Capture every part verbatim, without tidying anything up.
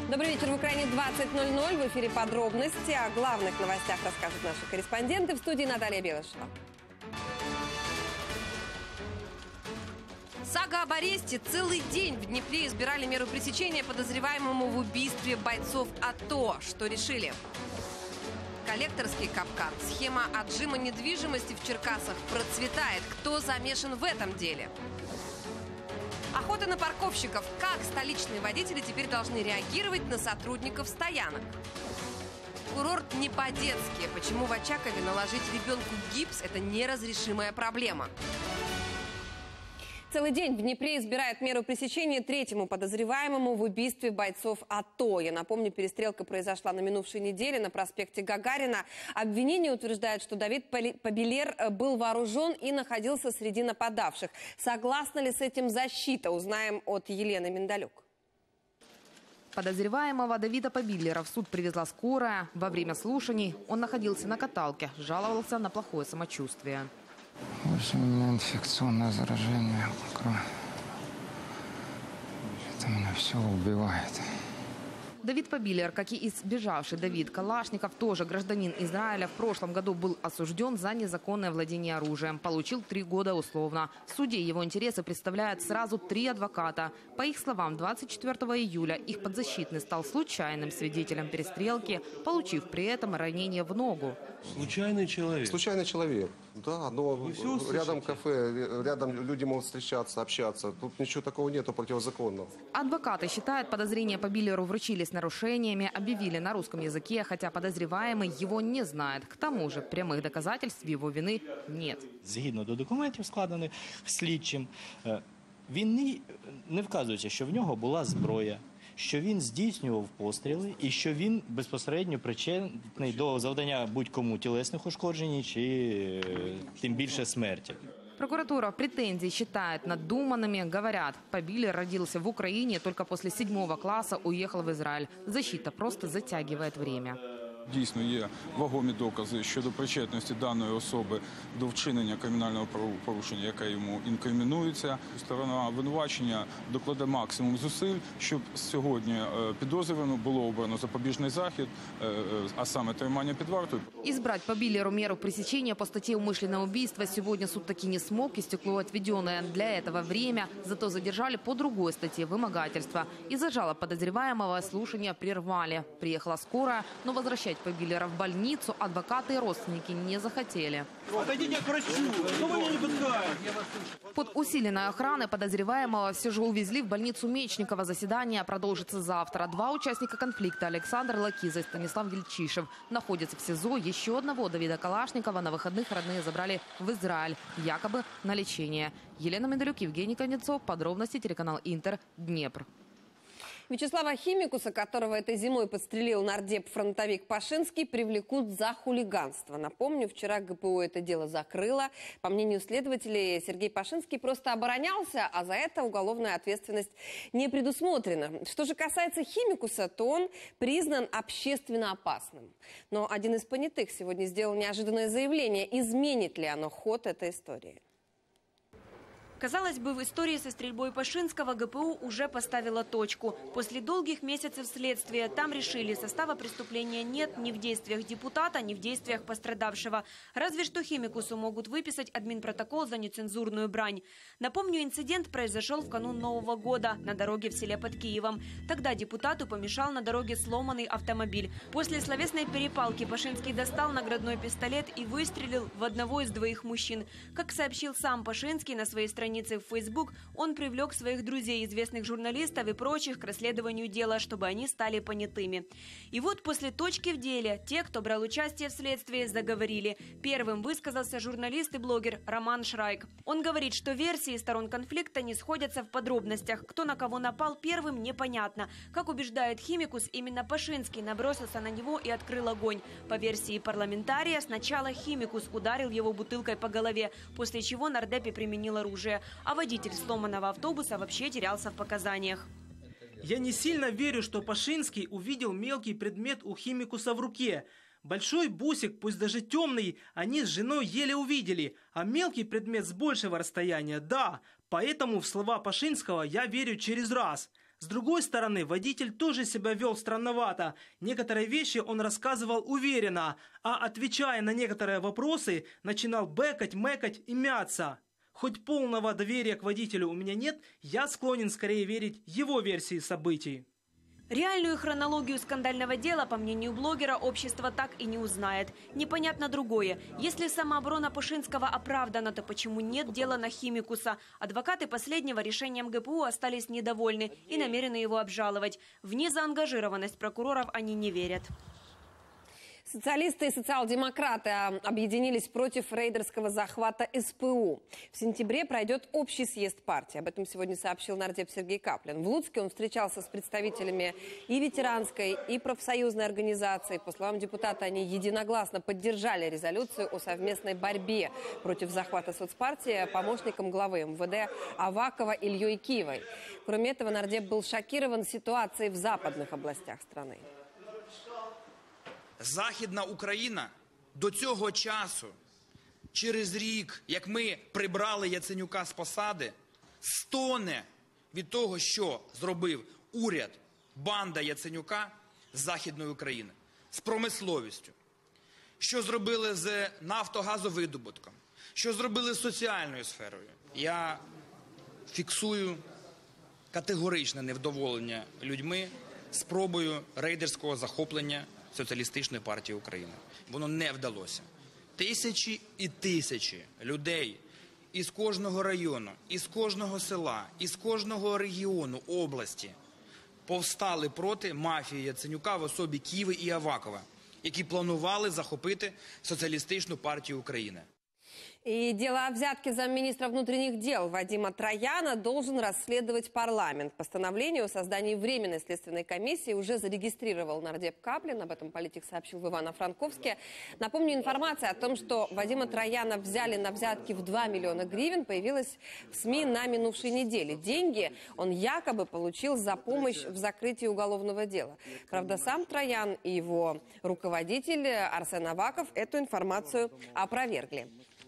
Добрый вечер. В Украине двадцать ноль ноль. В эфире подробности. О главных новостях расскажут наши корреспонденты. В студии Наталья Белышева. Сага об аресте. Целый день в Днепре избирали меру пресечения подозреваемому в убийстве бойцов АТО. Что решили? Коллекторский капкан. Схема отжима недвижимости в Черкасах процветает. Кто замешан в этом деле? Охота на парковщиков. Как столичные водители теперь должны реагировать на сотрудников стоянок? Курорт не по-детски. Почему в Очакове наложить ребенку гипс – это неразрешимая проблема? Целый день в Днепре избирают меру пресечения третьему подозреваемому в убийстве бойцов АТО. Я напомню, перестрелка произошла на минувшей неделе на проспекте Гагарина. Обвинение утверждает, что Давид Побелер был вооружен и находился среди нападавших. Согласна ли с этим защита? Узнаем от Елены Миндалюк. Подозреваемого Давида Побелера в суд привезла скорая. Во время слушаний он находился на каталке, жаловался на плохое самочувствие. В общем, у меня инфекционное заражение крови. Это меня все убивает. Давид Побелер, как и избежавший Давид Калашников, тоже гражданин Израиля, в прошлом году был осужден за незаконное владение оружием. Получил три года условно. В суде его интересы представляют сразу три адвоката. По их словам, двадцать четвёртого июля их подзащитный стал случайным свидетелем перестрелки, получив при этом ранение в ногу. Случайный человек? Случайный человек, да. Но рядом кафе, рядом люди могут встречаться, общаться. Тут ничего такого нету противозаконного. Адвокаты считают, подозрения Побелеру вручили с нарушениями, объявили на русском языке, хотя подозреваемый его не знает. К тому же прямых доказательств его вины нет. Згідно до документів, складених слідчим, він не, не вказується, що в нього була зброя, що він здійснював постріли і що він безпосередньо причетний до завдання будь-кому тілесних ушкоджень чи тим більше смерті. Прокуратура претензий считает надуманными. Говорят, Побелер родился в Украине, только после седьмого класса уехал в Израиль. Защита просто затягивает время. Дійсно є вагомі докази щодо причетності даної особи до вчинення кримінального правопорушення, яке йому інкримінується. Сторона обвинувачення докладе максимум зусиль, щоб сьогодні підозрюваному було обрано запобіжний захід, а саме тримання під вартою. Избрать Побелеру меру пресечения по статье «Умышленное убийство» сегодня суд таки не смог. Истекло отведенное для этого время. Зато задержали по другой статье «Вымогательство». Из-за жалоб подозреваемого слушания прервали. Приехала скорая, но возвращать Побелера в больницу адвокаты и родственники не захотели. Отойдите к врачу! Что вы меня не пускаете? Под усиленной охраной подозреваемого все же увезли в больницу Мечникова. Заседание продолжится завтра. Два участника конфликта, Александр Лакиза и Станислав Ельчишев, находятся в СИЗО. Еще одного, Давида Калашникова, на выходных родные забрали в Израиль, якобы на лечение. Елена Миндалюк, Евгений Конецов. Подробности телеканал Интер, Днепр. Вячеслава Химикуса, которого этой зимой подстрелил нардеп-фронтовик Пашинский, привлекут за хулиганство. Напомню, вчера ГПУ это дело закрыло. По мнению следователей, Сергей Пашинский просто оборонялся, а за это уголовная ответственность не предусмотрена. Что же касается Химикуса, то он признан общественно опасным. Но один из понятых сегодня сделал неожиданное заявление. Изменит ли оно ход этой истории? Казалось бы, в истории со стрельбой Пашинского ГПУ уже поставила точку. После долгих месяцев следствия там решили, состава преступления нет ни в действиях депутата, ни в действиях пострадавшего. Разве что Химикусу могут выписать админпротокол за нецензурную брань. Напомню, инцидент произошел в канун Нового года на дороге в селе под Киевом. Тогда депутату помешал на дороге сломанный автомобиль. После словесной перепалки Пашинский достал наградной пистолет и выстрелил в одного из двоих мужчин. Как сообщил сам Пашинский на своей странице в Facebook, он привлек своих друзей, известных журналистов и прочих к расследованию дела, чтобы они стали понятыми. И вот после точки в деле те, кто брал участие в следствии, заговорили. Первым высказался журналист и блогер Роман Шрайк. Он говорит, что версии сторон конфликта не сходятся в подробностях. Кто на кого напал первым, непонятно. Как убеждает Химикус, именно Пашинский набросился на него и открыл огонь. По версии парламентария, сначала Химикус ударил его бутылкой по голове, после чего нардепи применил оружие. А водитель сломанного автобуса вообще терялся в показаниях. Я не сильно верю, что Пашинский увидел мелкий предмет у Химикуса в руке. Большой бусик, пусть даже темный, они с женой еле увидели, а мелкий предмет с большего расстояния – да. Поэтому в слова Пашинского я верю через раз. С другой стороны, водитель тоже себя вел странновато. Некоторые вещи он рассказывал уверенно, а отвечая на некоторые вопросы, начинал бэкать, мэкать и мяться. Хоть полного доверия к водителю у меня нет, я склонен скорее верить его версии событий. Реальную хронологию скандального дела, по мнению блогера, общество так и не узнает. Непонятно другое. Если самооборона Пашинского оправдана, то почему нет дела на Химикуса? Адвокаты последнего решением ГПУ остались недовольны и намерены его обжаловать. В незаангажированность прокуроров они не верят. Социалисты и социал-демократы объединились против рейдерского захвата эс пэ у. В сентябре пройдет общий съезд партии. Об этом сегодня сообщил нардеп Сергей Каплин. В Луцке он встречался с представителями и ветеранской, и профсоюзной организации. По словам депутата, они единогласно поддержали резолюцию о совместной борьбе против захвата соцпартии помощником главы эм вэ дэ Авакова Ильей Киевой. Кроме этого, нардеп был шокирован ситуацией в западных областях страны. Західна Україна до цього часу, через рік, як ми прибрали Яценюка з посади, стоне від того, що зробив уряд, банда Яценюка з Західної України, з промисловістю, що зробили з нафтогазовидобутком, що зробили з соціальною сферою. Я фіксую категоричне невдоволення людьми спробою рейдерського захоплення Соціалістичної партії України. Воно не вдалося. Тисячі і тисячі людей із кожного району, із кожного села, із кожного регіону, області повстали проти мафії Яценюка в особі Киви і Авакова, які планували захопити Соціалістичну партію України. И дело о взятке замминистра внутренних дел Вадима Трояна должен расследовать парламент. Постановление о создании Временной следственной комиссии уже зарегистрировал нардеп Каплин. Об этом политик сообщил в Ивано-Франковске. Напомню, информация о том, что Вадима Трояна взяли на взятки в два миллиона гривен, появилась в СМИ на минувшей неделе. Деньги он якобы получил за помощь в закрытии уголовного дела. Правда, сам Троян и его руководитель Арсен Аваков эту информацию опровергли.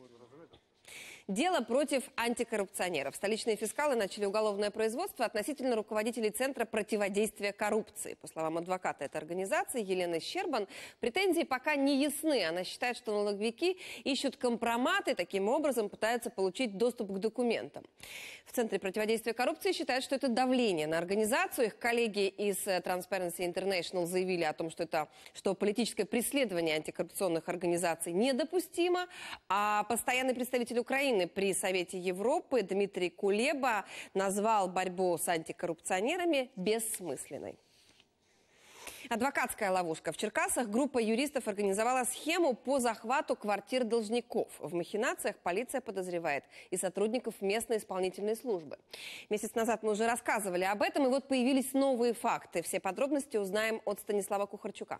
Дело против антикоррупционеров. Столичные фискалы начали уголовное производство относительно руководителей Центра противодействия коррупции. По словам адвоката этой организации Елены Щербан, претензии пока не ясны. Она считает, что налоговики ищут компроматы, таким образом пытаются получить доступ к документам. В Центре противодействия коррупции считают, что это давление на организацию. Их коллеги из Transparency International заявили о том, что, это, что политическое преследование антикоррупционных организаций недопустимо. А постоянный представитель Украины при Совете Европы Дмитрий Кулеба назвал борьбу с антикоррупционерами бессмысленной. Адвокатская ловушка. В Черкасах группа юристов организовала схему по захвату квартир должников. В махинациях полиция подозревает и сотрудников местной исполнительной службы. Месяц назад мы уже рассказывали об этом, и вот появились новые факты. Все подробности узнаем от Станислава Кухарчука.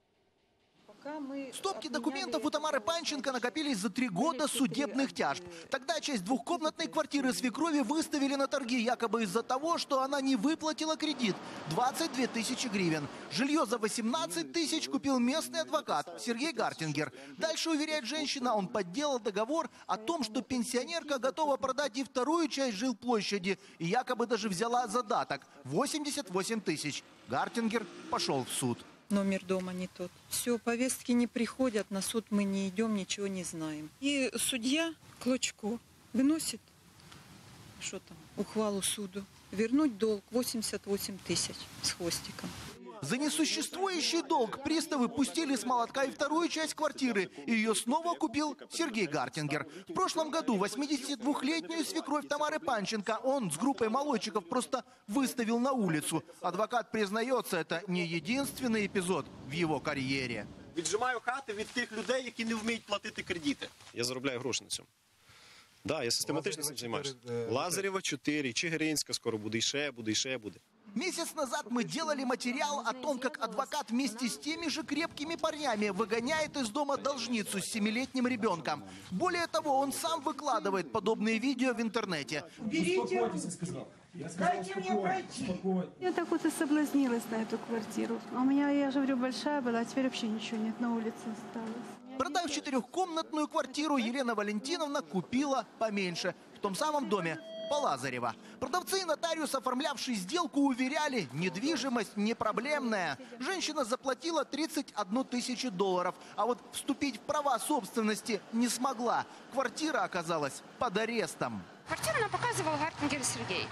Стопки документов у Тамары Панченко накопились за три года судебных тяжб. Тогда часть двухкомнатной квартиры свекрови выставили на торги якобы из-за того, что она не выплатила кредит – двадцать две тысячи гривен. Жилье за восемнадцать тысяч купил местный адвокат Сергей Гартингер. Дальше, уверяет женщина, он подделал договор о том, что пенсионерка готова продать и вторую часть жилплощади, и якобы даже взяла задаток – восемьдесят восемь тысяч. Гартингер пошел в суд. Номер дома не тот. Все, повестки не приходят, на суд мы не идем, ничего не знаем. И судья Клочко выносит, что там, ухвалу суду, вернуть долг восемьдесят восемь тысяч с хвостиком. За несуществующий долг приставы пустили с молотка и вторую часть квартиры. И ее снова купил Сергей Гартингер. В прошлом году восьмидесятидвухлетнюю свекровь Тамары Панченко он с группой молодчиков просто выставил на улицу. Адвокат признается, это не единственный эпизод в его карьере. Віджимаю хати від тих людей, які не вміють платити кредити. Я заробляю гроші на цьому. Да, я систематично цим займаюся. Лазарєва чотири, Чигиринська скоро буде, і ще буде, і ще буде. Месяц назад мы делали материал о том, как адвокат вместе с теми же крепкими парнями выгоняет из дома должницу с семилетним ребенком. Более того, он сам выкладывает подобные видео в интернете. Берите, дайте мне пройти. Я так вот и соблазнилась на эту квартиру. А у меня, я же говорю, большая была, а теперь вообще ничего нет, на улице осталось. Продав четырехкомнатную квартиру, Елена Валентиновна купила поменьше. В том самом доме по Лазарева. Продавцы и нотариус, оформлявшие сделку, уверяли, недвижимость не проблемная. Женщина заплатила тридцать одну тысячу долларов, а вот вступить в права собственности не смогла. Квартира оказалась под арестом. Квартиру нам показывал Гартингер Сергей.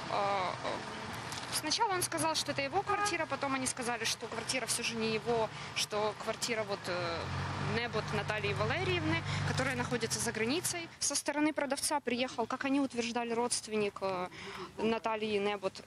Сначала он сказал, что это его квартира, потом они сказали, что квартира все же не его, что квартира вот Небот Натальи Валерьевны, которая находится за границей. Со стороны продавца приехал, как они утверждали, родственник Натальи Небот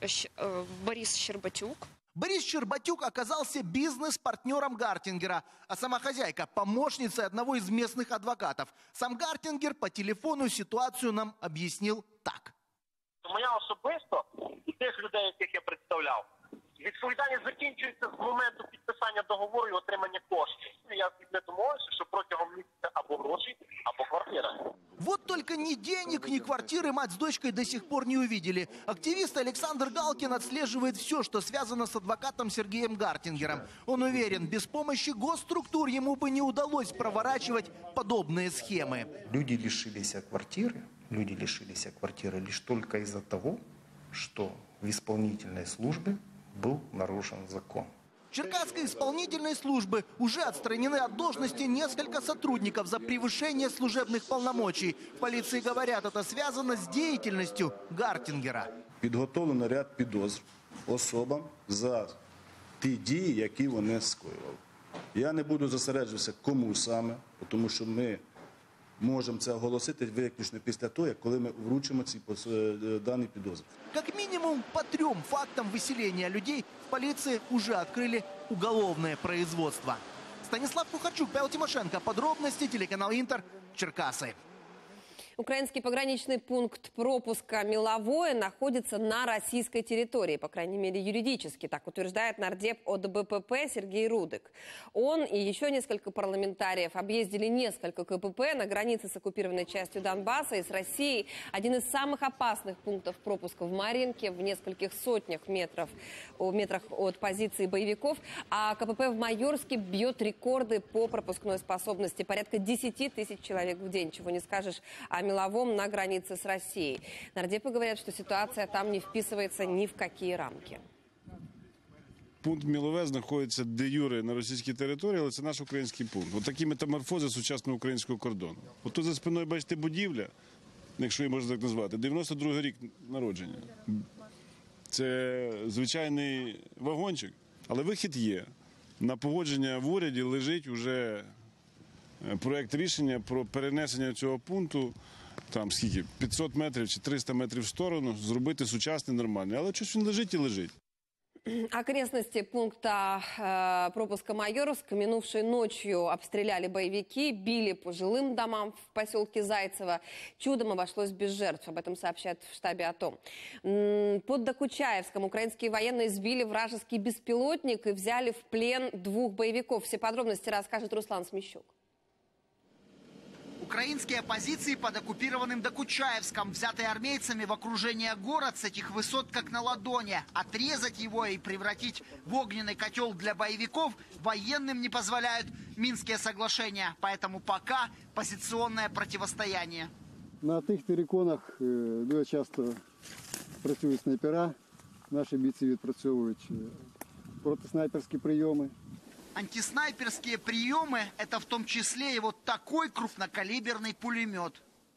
Борис Щербатюк. Борис Щербатюк оказался бизнес-партнером Гартингера, а сама хозяйка – помощницей одного из местных адвокатов. Сам Гартингер по телефону ситуацию нам объяснил так. Моя особисто і тих людей, яких я представляв, відповідальність закінчується з моменту підписання договору і отримання коштів. Я не домовився, що протягом місяця або гроші, або квартира. Вот только ни денег, ни квартиры мать с дочкой до сих пор не увидели. Активист Александр Галкин отслеживает все, что связано с адвокатом Сергеем Гартингером. Он уверен, без помощи госструктур ему бы не удалось проворачивать подобные схемы. Люди лишились квартиры. Люди лишились квартиры лишь только из-за того, что в исполнительной службе был нарушен закон. В Черкасской исполнительной службы уже отстранены от должности несколько сотрудников за превышение служебных полномочий. В полиции говорят, это связано с деятельностью Гартингера. Підготовлено ряд підозр особам за ті дії, які вони скоювали. Я не буду зосереджуватися, кому саме, тому що ми можем це оголосити виключно після того, коли ми вручимо ці дані підозри. Как минимум по трем фактам выселения людей в полиции уже открыли уголовное производство. Станислав Кухарчук, Павел Тимошенко. Подробности, телеканал Интер, Черкасы. Украинский пограничный пункт пропуска Меловое находится на российской территории, по крайней мере юридически, так утверждает нардеп ОДБПП Сергей Рудик. Он и еще несколько парламентариев объездили несколько КПП на границе с оккупированной частью Донбасса и с Россией. Один из самых опасных пунктов пропуска в Марьинке, в нескольких сотнях метров, метрах от позиции боевиков. А КПП в Майорске бьет рекорды по пропускной способности. Порядка десяти тысяч человек в день, чего не скажешь о Меловом на границе с Россией. Нардепы говорят, что ситуация там не вписывается ни в какие рамки. Пункт Мілове знаходиться де-юре на російській території, але це наш український пункт. Ось такі метаморфози сучасного українського кордону. От тут за спиною, бачите, будівля, якщо її можна так назвати, дев'яносто другий рік народження. Це звичайний вагончик, але вихід є. На погодження в уряді лежить уже проєкт рішення про перенесення цього пункту, там скільки, п'ятсот метрів чи триста метрів в сторону, зробити сучасний, нормальний. Але щось він лежить і лежить. Окрестности пункта э, пропуска Майорск минувшей ночью обстреляли боевики, били по жилым домам в поселке Зайцево. Чудом обошлось без жертв, об этом сообщают в штабе АТО. Под Докучаевском украинские военные сбили вражеский беспилотник и взяли в плен двух боевиков. Все подробности расскажет Руслан Смещук. Украинские позиции под оккупированным Докучаевском, взятые армейцами в окружение город с этих высот как на ладони. Отрезать его и превратить в огненный котел для боевиков военным не позволяют Минские соглашения. Поэтому пока позиционное противостояние. На тих териконах дуже часто працюють снайпера. Наші бійці відпрацьовують протиснайперські прийоми. Антиснайперские приемы – это в том числе и вот такой крупнокалиберный пулемет.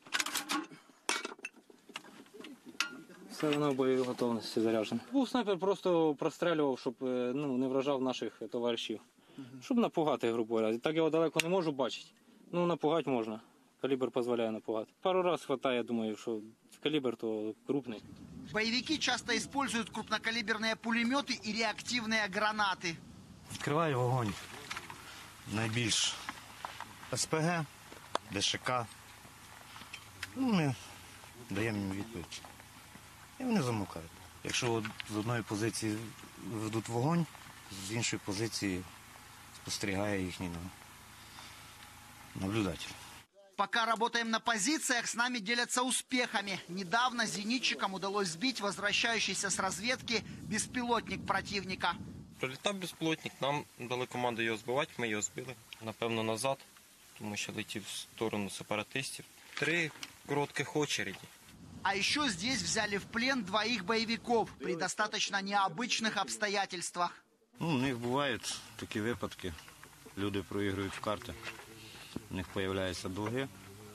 Все одно в бойовій готовності заряджено. Був снайпер, просто прострелював, щоб ну, не вражав наших товаришів. Щоб напугати, грубо говоря. Так його далеко не можу бачити. Ну, напугати можна. Калібр дозволяє напугати. Пару разів вистачає, думаю, що калібр то крупний. Боевики часто используют крупнокалиберные пулеметы и реактивные гранаты. Відкриваю вогонь. Найбільш СПГ, ДШК. Ну, ми даємо їм відповідь. І вони замовкають. Якщо з одної позиції ведуть вогонь, з іншої позиції спостерігає їхній наблюдатель. Пока работаем на позициях, с нами делятся успехами. Недавно зенитчикам удалось сбить возвращающийся с разведки беспилотник противника. Прилітав безпілотник, нам дали команду його збивати, ми його збили. Напевно, назад, тому що летів в сторону сепаратистів. Три коротких очереді. А еще здесь взяли в плен двоих боевиков при достаточно необычных обстоятельствах. Ну, у них бувають такі випадки. Люди проігрують в карти, у них з'являються долги.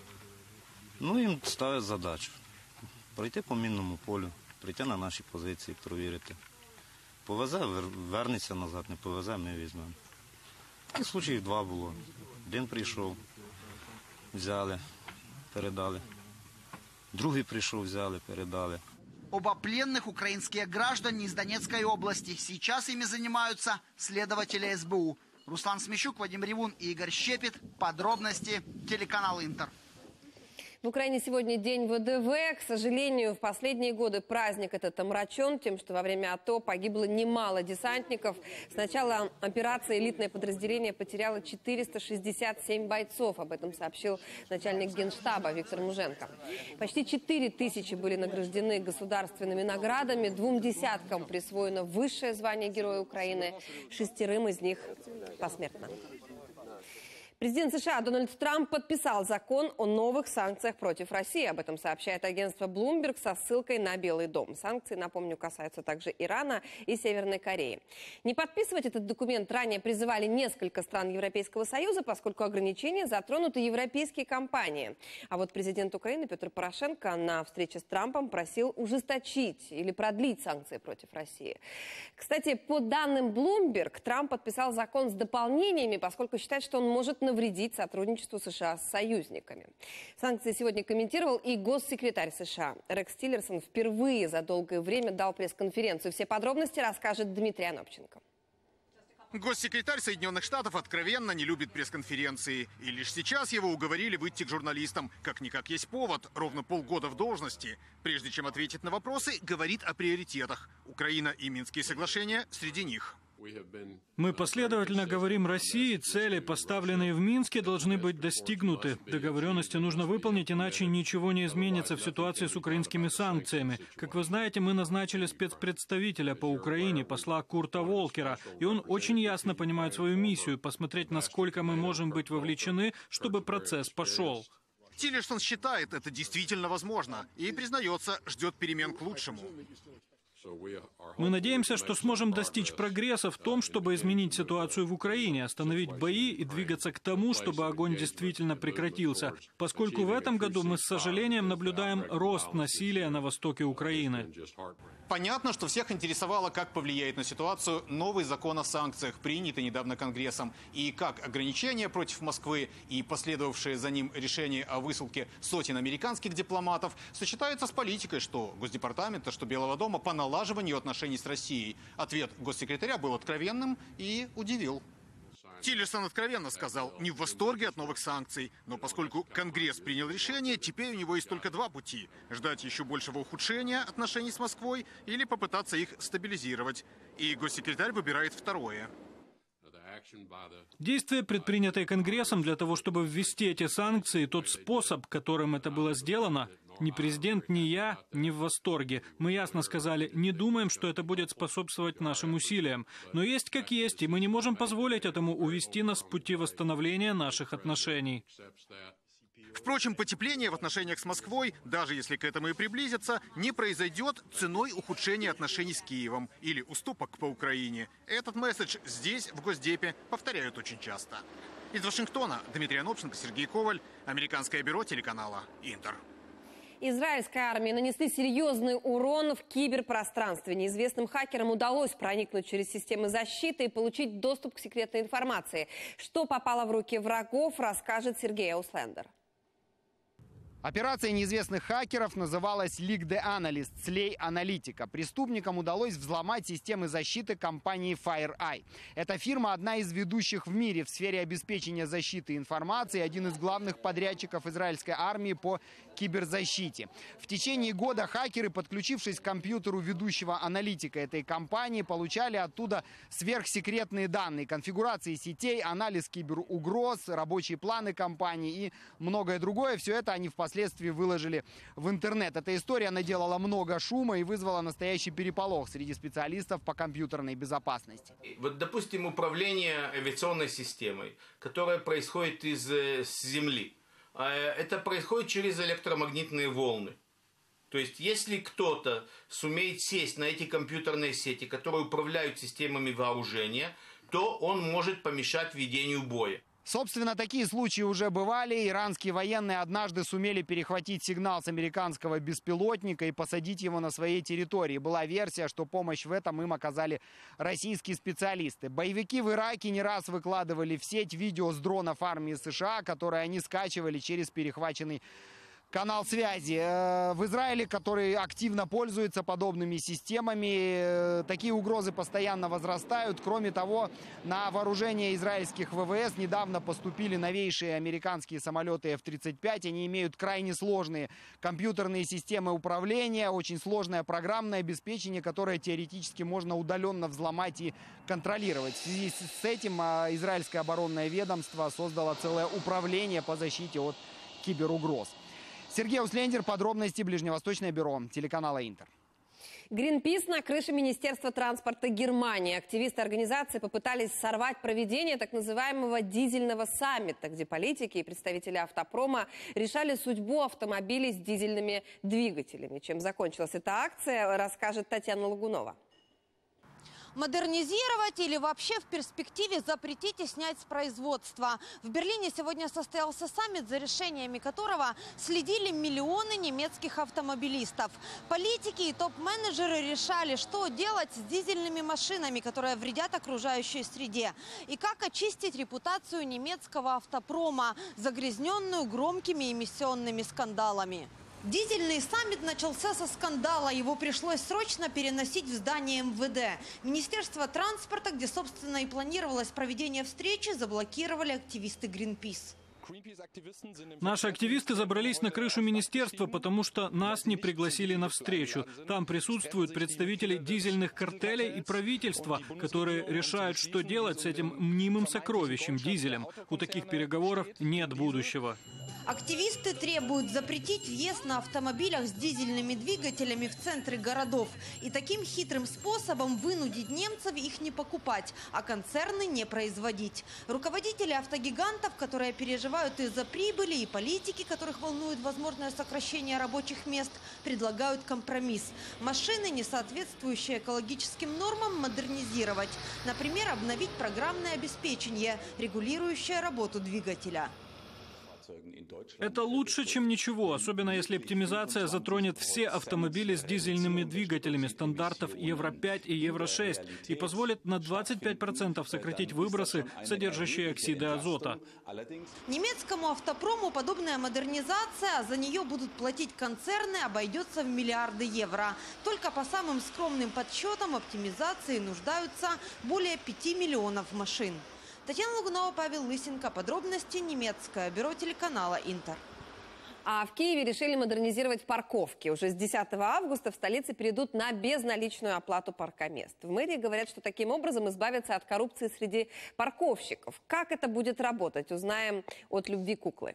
Ну, їм ставлять задачу пройти по мінному полю, прийти на наші позиції, провірити. Повезе, вернеться назад, не повезе, ми візьмемо. І случаїв два було. Один прийшов, взяли, передали. Другий пришел, взяли, передали. Оба пленных украинские граждане из Донецкой области. Сейчас ими занимаются следователи эс бэ у. Руслан Смещук, Вадим Ревун и Игорь Щепет. Подробности телеканал Интер. В Украине сегодня день вэ дэ вэ. К сожалению, в последние годы праздник этот омрачен тем, что во время АТО погибло немало десантников. С начала операции элитное подразделение потеряло четыреста шестьдесят семь бойцов. Об этом сообщил начальник Генштаба Виктор Муженко. Почти четыре тысячи были награждены государственными наградами. Двум десяткам присвоено высшее звание Героя Украины. Шестерым из них посмертно. Президент США Дональд Трамп подписал закон о новых санкциях против России. Об этом сообщает агентство Bloomberg со ссылкой на Белый дом. Санкции, напомню, касаются также Ирана и Северной Кореи. Не подписывать этот документ ранее призывали несколько стран Европейского Союза, поскольку ограничения затронут и европейские компании. А вот президент Украины Петр Порошенко на встрече с Трампом просил ужесточить или продлить санкции против России. Кстати, по данным Bloomberg, Трамп подписал закон с дополнениями, поскольку считает, что он может навредить сотрудничеству США с союзниками. Санкции сегодня комментировал и госсекретарь США. Рекс Тиллерсон впервые за долгое время дал пресс-конференцию. Все подробности расскажет Дмитрий Анопченко. Госсекретарь Соединенных Штатов откровенно не любит пресс-конференции. И лишь сейчас его уговорили выйти к журналистам. Как-никак есть повод. Ровно полгода в должности. Прежде чем ответить на вопросы, говорит о приоритетах. Украина и Минские соглашения среди них. Мы последовательно говорим России, цели, поставленные в Минске, должны быть достигнуты. Договоренности нужно выполнить, иначе ничего не изменится в ситуации с украинскими санкциями. Как вы знаете, мы назначили спецпредставителя по Украине, посла Курта Волкера, и он очень ясно понимает свою миссию – посмотреть, насколько мы можем быть вовлечены, чтобы процесс пошел. Тиллерсон считает, это действительно возможно, и, признается, ждет перемен к лучшему. Мы надеемся, что сможем достичь прогресса в том, чтобы изменить ситуацию в Украине, остановить бои и двигаться к тому, чтобы огонь действительно прекратился, поскольку в этом году мы с сожалением наблюдаем рост насилия на востоке Украины. Понятно, что всех интересовало, как повлияет на ситуацию новый закон о санкциях, принятый недавно Конгрессом, и как ограничения против Москвы и последовавшее за ним решение о высылке сотен американских дипломатов сочетаются с политикой, что Госдепартамента, что Белого дома по налаживанию отношений с Россией. Ответ госсекретаря был откровенным и удивил. Тиллерсон откровенно сказал, не в восторге от новых санкций. Но поскольку Конгресс принял решение, теперь у него есть только два пути. Ждать еще большего ухудшения отношений с Москвой или попытаться их стабилизировать. И госсекретарь выбирает второе. Действия, предпринятые Конгрессом для того, чтобы ввести эти санкции, тот способ, которым это было сделано, ни президент, ни я не в восторге. Мы ясно сказали, не думаем, что это будет способствовать нашим усилиям. Но есть как есть, и мы не можем позволить этому увести нас с пути восстановления наших отношений. Впрочем, потепление в отношениях с Москвой, даже если к этому и приблизится, не произойдет ценой ухудшения отношений с Киевом или уступок по Украине. Этот месседж здесь, в Госдепе, повторяют очень часто. Из Вашингтона Дмитрий Анопченко, Сергей Коваль, Американское бюро телеканала Интер. Израильской армии нанесли серьезный урон в киберпространстве. Неизвестным хакерам удалось проникнуть через системы защиты и получить доступ к секретной информации. Что попало в руки врагов, расскажет Сергей Ауслендер. Операция неизвестных хакеров называлась Leak the Analyst, слей аналитика. Преступникам удалось взломать системы защиты компании FireEye. Эта фирма одна из ведущих в мире в сфере обеспечения защиты информации, один из главных подрядчиков израильской армии по киберзащите. В течение года хакеры, подключившись к компьютеру ведущего аналитика этой компании, получали оттуда сверхсекретные данные, конфигурации сетей, анализ киберугроз, рабочие планы компании и многое другое. Все это они впоследствии Впоследствии выложили в интернет. Эта история наделала много шума и вызвала настоящий переполох среди специалистов по компьютерной безопасности. Вот, допустим, управление авиационной системой, которое происходит из с Земли. Это происходит через электромагнитные волны. То есть, если кто-то сумеет сесть на эти компьютерные сети, которые управляют системами вооружения, то он может помешать ведению боя. Собственно, такие случаи уже бывали. Иранские военные однажды сумели перехватить сигнал с американского беспилотника и посадить его на своей территории. Была версия, что помощь в этом им оказали российские специалисты. Боевики в Ираке не раз выкладывали в сеть видео с дронов армии США, которые они скачивали через перехваченный канал связи. В Израиле, который активно пользуется подобными системами, такие угрозы постоянно возрастают. Кроме того, на вооружение израильских ВВС недавно поступили новейшие американские самолеты эф тридцать пять. Они имеют крайне сложные компьютерные системы управления, очень сложное программное обеспечение, которое теоретически можно удаленно взломать и контролировать. В связи с этим израильское оборонное ведомство создало целое управление по защите от киберугроз. Сергей Услендер, подробности, Ближневосточное бюро телеканала Интер. Гринпис на крыше Министерства транспорта Германии. Активисты организации попытались сорвать проведение так называемого дизельного саммита, где политики и представители автопрома решали судьбу автомобилей с дизельными двигателями. Чем закончилась эта акция, расскажет Татьяна Лагунова. Модернизировать или вообще в перспективе запретить и снять с производства. В Берлине сегодня состоялся саммит, за решениями которого следили миллионы немецких автомобилистов. Политики и топ-менеджеры решали, что делать с дизельными машинами, которые вредят окружающей среде. И как очистить репутацию немецкого автопрома, загрязненную громкими эмиссионными скандалами. Дизельный саммит начался со скандала. Его пришлось срочно переносить в здание эм вэ дэ. Министерство транспорта, где, собственно, и планировалось проведение встречи, заблокировали активисты Greenpeace. Наши активисты забрались на крышу министерства, потому что нас не пригласили на встречу. Там присутствуют представители дизельных картелей и правительства, которые решают, что делать с этим мнимым сокровищем дизелем. У таких переговоров нет будущего. Активисты требуют запретить въезд на автомобилях с дизельными двигателями в центры городов и таким хитрым способом вынудить немцев их не покупать, а концерны не производить. Руководители автогигантов, которые переживают из-за прибыли, и политики, которых волнует возможное сокращение рабочих мест, предлагают компромисс. Машины, не соответствующие экологическим нормам, модернизировать. Например, обновить программное обеспечение, регулирующее работу двигателя. Это лучше, чем ничего, особенно если оптимизация затронет все автомобили с дизельными двигателями стандартов евро пять и евро шесть и позволит на двадцать пять процентов сократить выбросы, содержащие оксиды азота. Немецкому автопрому подобная модернизация, а за нее будут платить концерны, обойдется в миллиарды евро. Только по самым скромным подсчетам оптимизации нуждаются более пяти миллионов машин. Татьяна Лагунова, Павел Лысенко. Подробности немецкое бюро телеканала Интер. А в Киеве решили модернизировать парковки. Уже с десятого августа в столице перейдут на безналичную оплату паркомест. В мэрии говорят, что таким образом избавятся от коррупции среди парковщиков. Как это будет работать, узнаем от Любви Куклы.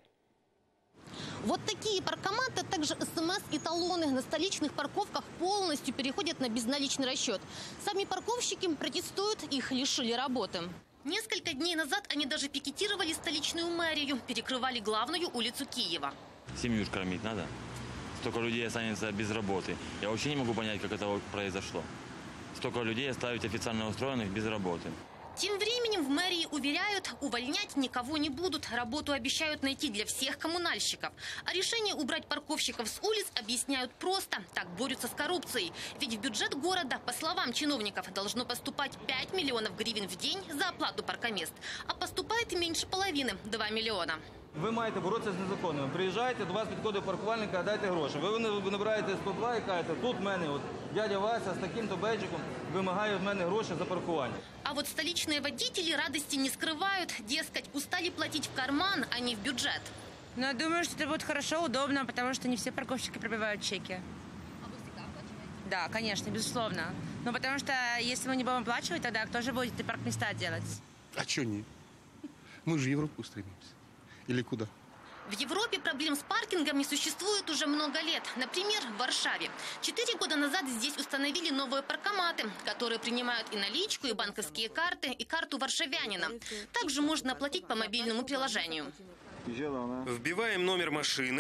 Вот такие паркоматы, а также эс эм эс и талоны на столичных парковках полностью переходят на безналичный расчет. Сами парковщики протестуют, их лишили работы. Несколько дней назад они даже пикетировали столичную мэрию, перекрывали главную улицу Киева. Семью кормить надо. Столько людей останется без работы. Я вообще не могу понять, как это произошло. Столько людей оставить официально устроенных без работы. Тем временем в мэрии уверяют, увольнять никого не будут. Работу обещают найти для всех коммунальщиков. А решение убрать парковщиков с улиц объясняют просто. Так борются с коррупцией. Ведь в бюджет города, по словам чиновников, должно поступать пять миллионов гривен в день за оплату паркомест. А поступает меньше половины – два миллиона. Ви маєте боротися з незаконним. Приїжджаєте, до вас підходить паркувальник, дайте гроші. Ви набираєте сто два і кажете, тут в мене от, дядя Вася з таким-то бейджиком вимагає від мене гроші за паркування. А вот столичные водители радости не скрывают. Дескать, устали платить в карман, а не в бюджет. Но я думаю, что это будет хорошо, удобно, потому что не все парковщики пробивают чеки. А вы всегда оплачиваете? Да, конечно, безусловно. Но потому что если мы не будем оплачивать, тогда кто же будет эти паркместа делать? А что не? Мы же в Европу стремимся. Или куда? В Европе проблем с паркингом не существует уже много лет. Например, в Варшаве. Четыре года назад здесь установили новые паркоматы, которые принимают и наличку, и банковские карты, и карту варшавянина. Также можно оплатить по мобильному приложению. Вбиваем номер машины,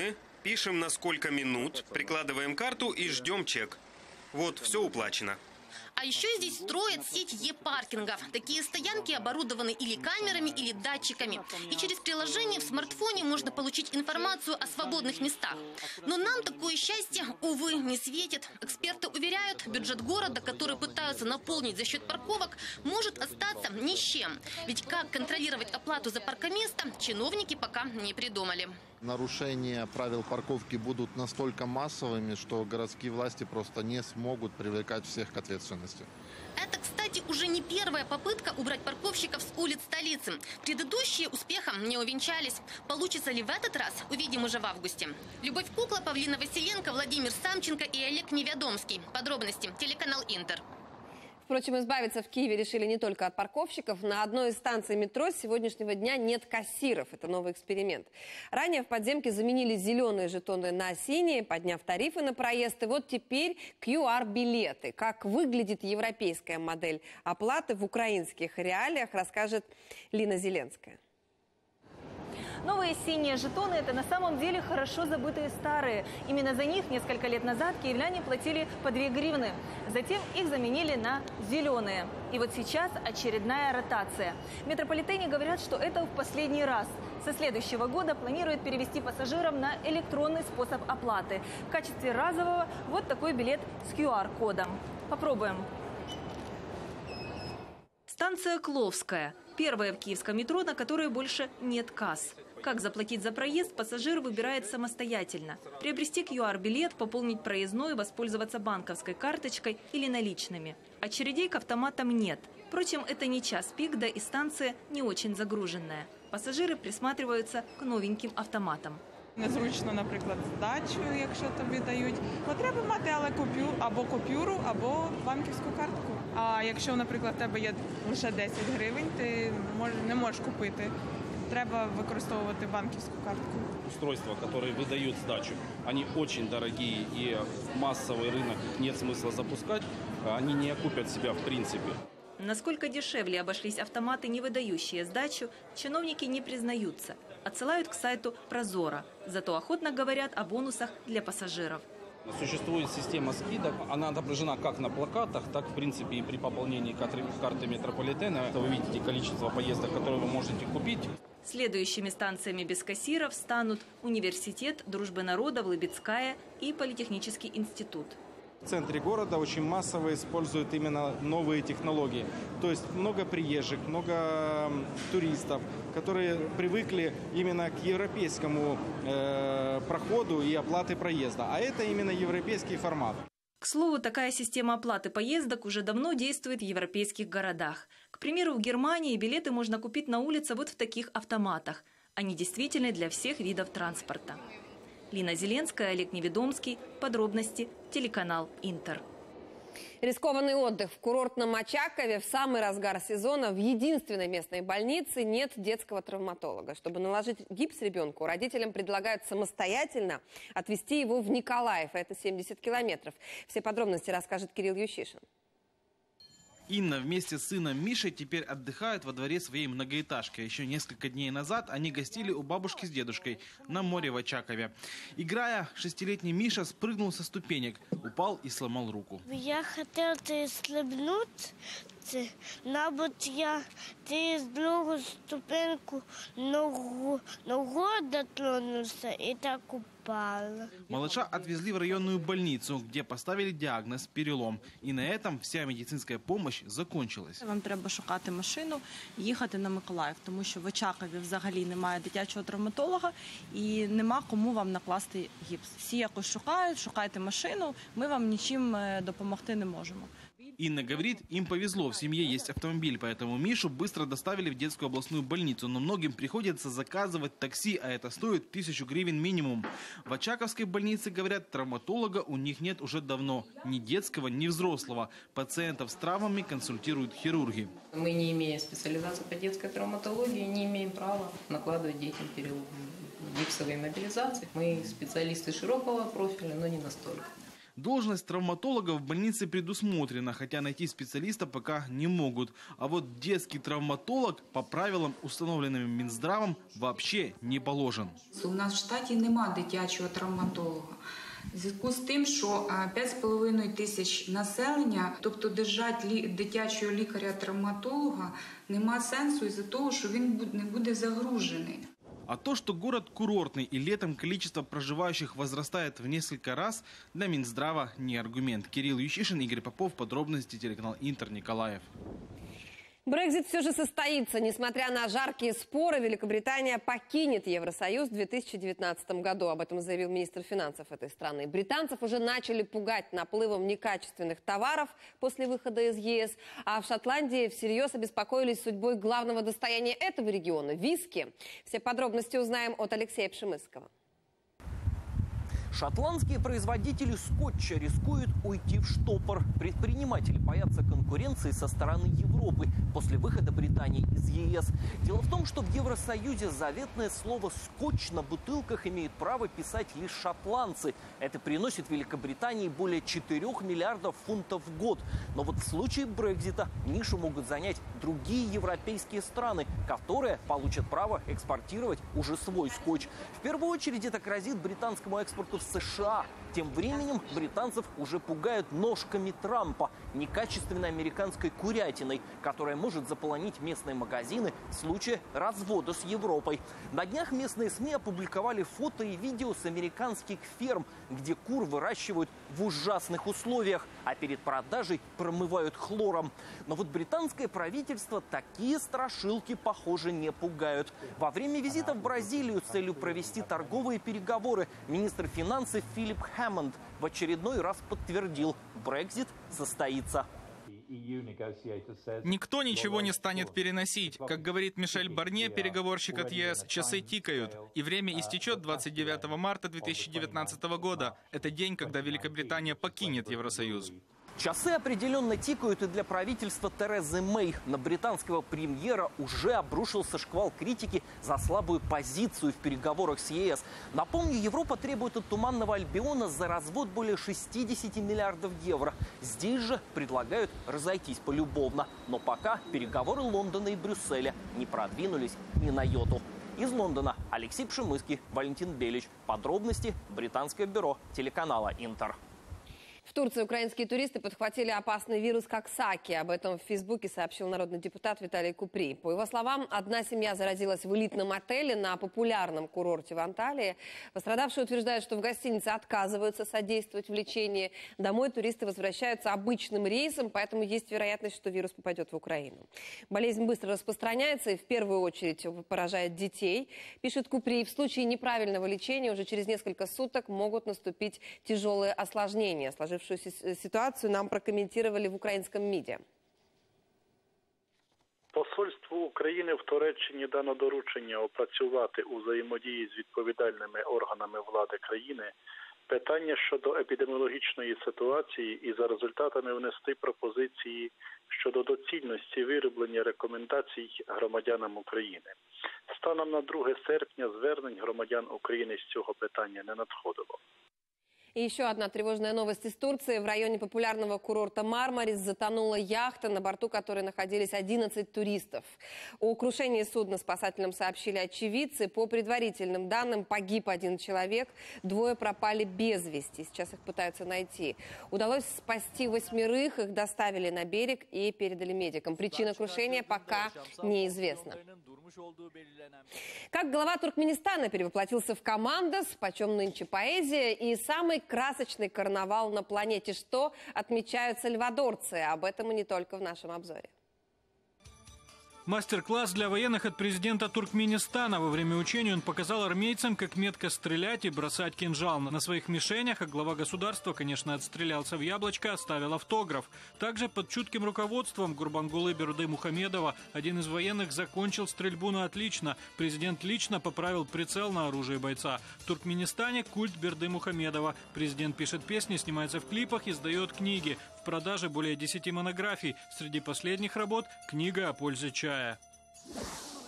Пишем на сколько минут, прикладываем карту и ждем чек. Вот, все уплачено. А еще здесь строят сеть е-паркингов. Такие стоянки оборудованы или камерами, или датчиками. И через приложение в смартфоне можно получить информацию о свободных местах. Но нам такое счастье, увы, не светит. Эксперты уверяют, бюджет города, который пытаются наполнить за счет парковок, может остаться ни с чем. Ведь как контролировать оплату за паркоместо, чиновники пока не придумали. Нарушения правил парковки будут настолько массовыми, что городские власти просто не смогут привлекать всех к ответственности. Это, кстати, уже не первая попытка убрать парковщиков с улиц столицы. Предыдущие успехом не увенчались. Получится ли в этот раз, увидим уже в августе. Любовь Кукла, Павлина Василенко, Владимир Самченко и Олег Невядомский. Подробности. Телеканал Интер. Впрочем, избавиться в Киеве решили не только от парковщиков. На одной из станций метро с сегодняшнего дня нет кассиров. Это новый эксперимент. Ранее в подземке заменили зеленые жетоны на синие, подняв тарифы на проезд. И вот теперь ку ар-билеты. Как выглядит европейская модель оплаты в украинских реалиях, расскажет Лина Зеленская. Новые синие жетоны – это на самом деле хорошо забытые старые. Именно за них несколько лет назад киевляне платили по две гривны. Затем их заменили на зеленые. И вот сейчас очередная ротация. В метрополитене говорят, что это в последний раз. Со следующего года планируют перевести пассажирам на электронный способ оплаты. В качестве разового вот такой билет с ку ар-кодом. Попробуем. Станция Кловская. Первая в киевском метро, на которой больше нет касс. Как заплатить за проезд, пассажир выбирает самостоятельно. Приобрести ку ар-билет, пополнить проездной, воспользоваться банковской карточкой или наличными. Очередей к автоматам нет. Впрочем, это не час пик, да и станция не очень загруженная. Пассажиры присматриваются к новеньким автоматам. Незручно, наприклад, здачу, якщо тобі дають. Ну, треба мати але купю, або купюру, або банківську картку. А якщо, наприклад, в тебе є лише десять гривень, ти не можеш купити. Треба використовувати банківську картку. Устройства, которые выдают сдачу, они очень дорогие, и массовый рынок нет смысла запускать, они не окупят себя в принципе. Насколько дешевле обошлись автоматы, не выдающие сдачу, чиновники не признаются. Отсылают к сайту Прозора. Зато охотно говорят о бонусах для пассажиров. Существует система скидок, она отображена как на плакатах, так в принципе и при пополнении карты метрополитена. Вы видите количество поездок, которые вы можете купить. Следующими станциями без кассиров станут Университет Дружбы народов, Лыбецкая и Политехнический институт. В центре города очень массово используют именно новые технологии. То есть много приезжих, много туристов, которые привыкли именно к европейскому э, проходу и оплате проезда. А это именно европейский формат. К слову, такая система оплаты поездок уже давно действует в европейских городах. К примеру, в Германии билеты можно купить на улице вот в таких автоматах. Они действительны для всех видов транспорта. Лина Зеленская, Олег Неведомский. Подробности. Телеканал Интер. Рискованный отдых в курортном Очакове в самый разгар сезона. В единственной местной больнице нет детского травматолога. Чтобы наложить гипс ребенку, родителям предлагают самостоятельно отвезти его в Николаев. Это семьдесят километров. Все подробности расскажет Кирилл Ющишин. Инна вместе с сыном Мишей теперь отдыхают во дворе своей многоэтажки. Еще несколько дней назад они гостили у бабушки с дедушкой на море в Очакове. Играя, шестилетний Миша спрыгнул со ступенек, упал и сломал руку. Я хотел слепнуть, но вот я через другую ступеньку ногу, ногой дотронулся и так упал. Малыша отвезли в районную больницу, где поставили диагноз перелом. И на этом вся медицинская помощь закончилась. Вам треба шукати машину, їхати на Миколаїв, тому що в Очакові взагалі немає дитячого травматолога і нема кому вам накласти гіпс. Всі якось шукають, шукайте машину, ми вам нічим допомогти не можемо. Инна говорит, им повезло, в семье есть автомобиль, поэтому Мишу быстро доставили в детскую областную больницу. Но многим приходится заказывать такси, а это стоит тысячу гривен минимум. В Очаковской больнице, говорят, травматолога у них нет уже давно. Ни детского, ни взрослого. Пациентов с травмами консультируют хирурги. Мы не имеем специализации по детской травматологии, не имеем права накладывать детям гипсовые мобилизации. Мы специалисты широкого профиля, но не настолько. Должность травматолога в больнице предусмотрена, хотя найти специалиста пока не могут. А вот детский травматолог по правилам, установленным Минздравом, вообще не положен. У нас в штаті нема дитячого травматолога. В зв'язку з тим, що п'ять з половиною тисяч населення, тобто держати дитячого лікаря-травматолога, нема сенсу із-за того, що він не буде загружений. А то, что город курортный и летом количество проживающих возрастает в несколько раз, для Минздрава не аргумент. Кирилл Ющишин, Игорь Попов, подробности, телеканал Интер, Николаев. Брексит все же состоится. Несмотря на жаркие споры, Великобритания покинет Евросоюз в две тысячи девятнадцатом году. Об этом заявил министр финансов этой страны. Британцев уже начали пугать наплывом некачественных товаров после выхода из ЕС. А в Шотландии всерьез обеспокоились судьбой главного достояния этого региона – виски. Все подробности узнаем от Алексея Пшемыского. Шотландские производители скотча рискуют уйти в штопор. Предприниматели боятся конкуренции со стороны Европы после выхода Британии из ЕС. Дело в том, что в Евросоюзе заветное слово «скотч» на бутылках имеют право писать лишь шотландцы. Это приносит Великобритании более четырёх миллиардов фунтов в год. Но вот в случае Брексита нишу могут занять другие европейские страны, которые получат право экспортировать уже свой скотч. В первую очередь это грозит британскому экспорту в США. Тем временем британцев уже пугают ножками Трампа, некачественной американской курятиной, которая может заполонить местные магазины в случае развода с Европой. На днях местные СМИ опубликовали фото и видео с американских ферм, где кур выращивают в ужасных условиях, а перед продажей промывают хлором. Но вот британское правительство такие страшилки, похоже, не пугают. Во время визита в Бразилию с целью провести торговые переговоры министр финансов Филипп Хэммонд в очередной раз подтвердил – Брексит состоится. Никто ничего не станет переносить. Как говорит Мишель Барнье, переговорщик от ЕС, часы тикают. И время истечет двадцать девятого марта две тысячи девятнадцатого года. Это день, когда Великобритания покинет Евросоюз. Часы определенно тикают и для правительства Терезы Мэй. На британского премьера уже обрушился шквал критики за слабую позицию в переговорах с ЕС. Напомню, Европа требует от Туманного Альбиона за развод более шестидесяти миллиардов евро. Здесь же предлагают разойтись полюбовно. Но пока переговоры Лондона и Брюсселя не продвинулись ни на йоту. Из Лондона Алексей Пшемыский, Валентин Белич. Подробности британское бюро телеканала Интер. В Турции украинские туристы подхватили опасный вирус Коксаки. Об этом в Фейсбуке сообщил народный депутат Виталий Купри. По его словам, одна семья заразилась в элитном отеле на популярном курорте в Анталии. Пострадавшие утверждают, что в гостинице отказываются содействовать в лечении. Домой туристы возвращаются обычным рейсом, поэтому есть вероятность, что вирус попадет в Украину. Болезнь быстро распространяется и в первую очередь поражает детей. Пишет Купри, в случае неправильного лечения уже через несколько суток могут наступить тяжелые осложнения. Сложившуюся ситуацию нам прокомментировали в украинском МИДе. Посольству України в Туреччині дано доручення опрацювати у взаємодії з відповідальними органами влади країни питання щодо епідеміологічної ситуації і за результатами внести пропозиції щодо доцільності вироблення рекомендацій громадянам України. Станом на друге серпня звернень громадян України з цього питання не надходило. И еще одна тревожная новость из Турции. В районе популярного курорта Мармарис затонула яхта, на борту которой находились одиннадцать туристов. О крушении судна спасателям сообщили очевидцы. По предварительным данным, погиб один человек, двое пропали без вести. Сейчас их пытаются найти. Удалось спасти восьмерых, их доставили на берег и передали медикам. Причина крушения пока неизвестна. Как глава Туркменистана перевоплотился в командос, почем нынче поэзия и самый красочный карнавал на планете. Что отмечают сальвадорцы? Об этом и не только в нашем обзоре. Мастер-класс для военных от президента Туркменистана. Во время учения он показал армейцам, как метко стрелять и бросать кинжал на своих мишенях, а глава государства, конечно, отстрелялся в яблочко, оставил автограф. Также под чутким руководством Гурбангулы Бердымухамедова один из военных закончил стрельбу на отлично. Президент лично поправил прицел на оружие бойца. В Туркменистане культ Бердымухамедова. Президент пишет песни, снимается в клипах, издает книги. В продаже более десяти монографий. Среди последних работ – книга о пользе чая.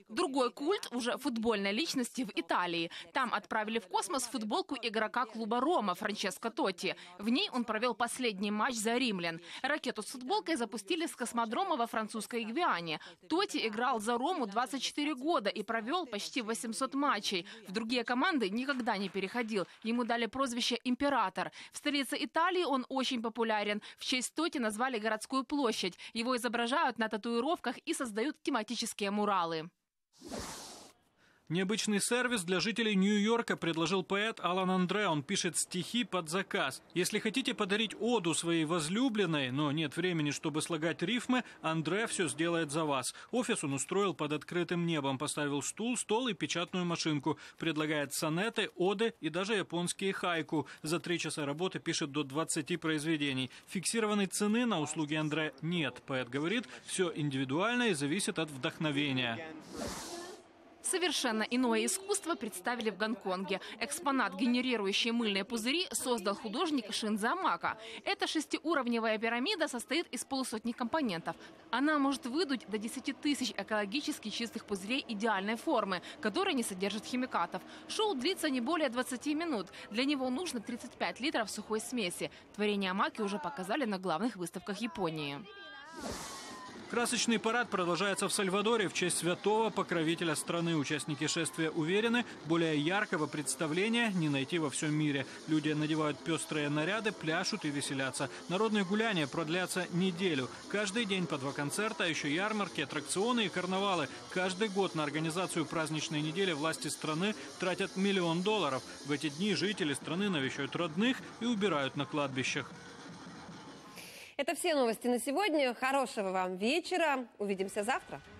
Другой культ уже футбольной личности в Италии. Там отправили в космос футболку игрока клуба «Рома» Франческо Тотти. В ней он провел последний матч за римлян. Ракету с футболкой запустили с космодрома во французской Гвиане. Тотти играл за «Рому» двадцать четыре года и провел почти восемьсот матчей. В другие команды никогда не переходил. Ему дали прозвище «Император». В столице Италии он очень популярен. В честь Тотти назвали городскую площадь. Его изображают на татуировках и создают тематические муралы. Необычный сервис для жителей Нью-Йорка предложил поэт Алан Андре. Он пишет стихи под заказ. Если хотите подарить оду своей возлюбленной, но нет времени, чтобы слагать рифмы, Андре все сделает за вас. Офис он устроил под открытым небом. Поставил стул, стол и печатную машинку. Предлагает сонеты, оды и даже японские хайку. За три часа работы пишет до двадцати произведений. Фиксированной цены на услуги Андре нет. Поэт говорит, все индивидуально и зависит от вдохновения. Совершенно иное искусство представили в Гонконге. Экспонат, генерирующий мыльные пузыри, создал художник Шинзо Амака. Эта шестиуровневая пирамида состоит из полусотни компонентов. Она может выдуть до десяти тысяч экологически чистых пузырей идеальной формы, которые не содержат химикатов. Шоу длится не более двадцати минут. Для него нужно тридцать пять литров сухой смеси. Творение Амаки уже показали на главных выставках Японии. Красочный парад продолжается в Сальвадоре в честь святого покровителя страны. Участники шествия уверены, более яркого представления не найти во всем мире. Люди надевают пестрые наряды, пляшут и веселятся. Народные гуляния продлятся неделю. Каждый день по два концерта, а еще ярмарки, аттракционы и карнавалы. Каждый год на организацию праздничной недели власти страны тратят миллион долларов. В эти дни жители страны навещают родных и убирают на кладбищах. Это все новости на сегодня. Хорошего вам вечера. Увидимся завтра.